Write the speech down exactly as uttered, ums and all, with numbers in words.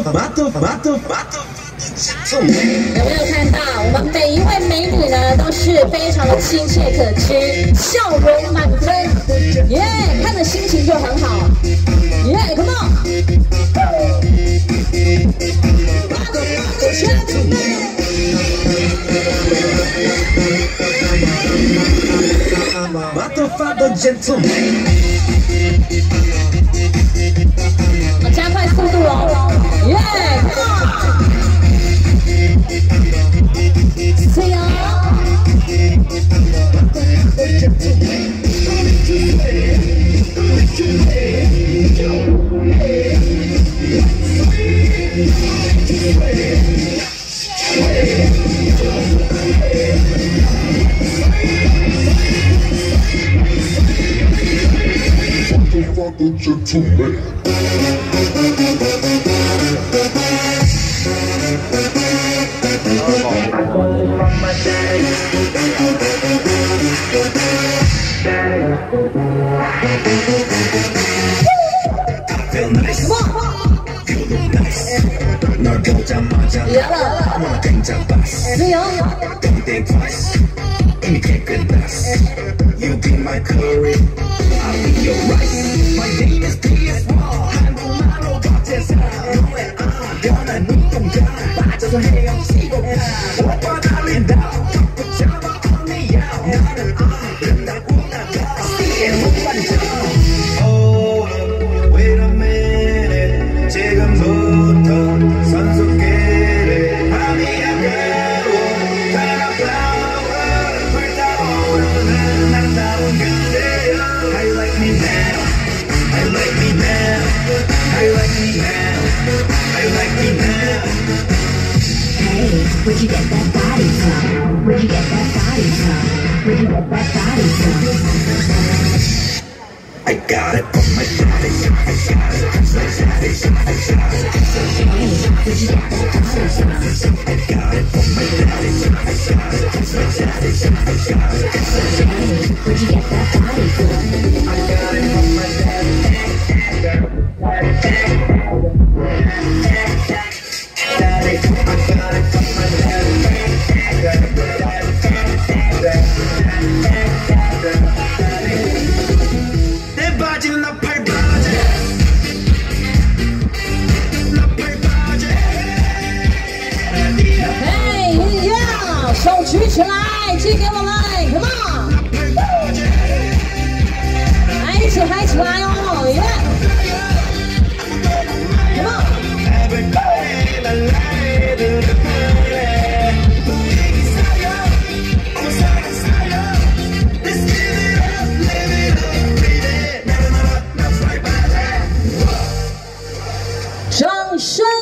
有没有看到我们每一位美女呢，都是非常的亲切可亲，笑容满分，耶、yeah, 看着心情就很好，耶、yeah, come on。加快速度哦，耶、yeah, ，come on。See ya. You be my curry, I'll be your rice. My name is P S Wall. 한국말로 겉에서 너의 아 변한 눈동자 빠져서 헤엄치고 가. 오빠 달린다. 붙잡아 언니야. 나는 아 된다고 나가. See 못 반져. Hold up, wait a minute. 지금부터 선수끼리 밤이 아까워. 달아flower 불타오르는 아름다운 그대여. How you like me now? How you like me now? How you like me now? How you like me now? Hey, where'd you get that body from? Where'd you get that body from? Where'd you get that body from? I got it from my daddy. I got it from my daddy. I got it. Hey, where'd you get that body from? I got it from my daddy. I got it from my daddy. I got it. Hey, where'd you get that body from? I got it from my daddy. Daddy, I got it from my daddy. 내 바지는 나팔 바지. 나팔 바지. 嘿呀，手举起来，寄给我们 ，come on， 来一起嗨起来哦，耶、yeah ，come on。 掌声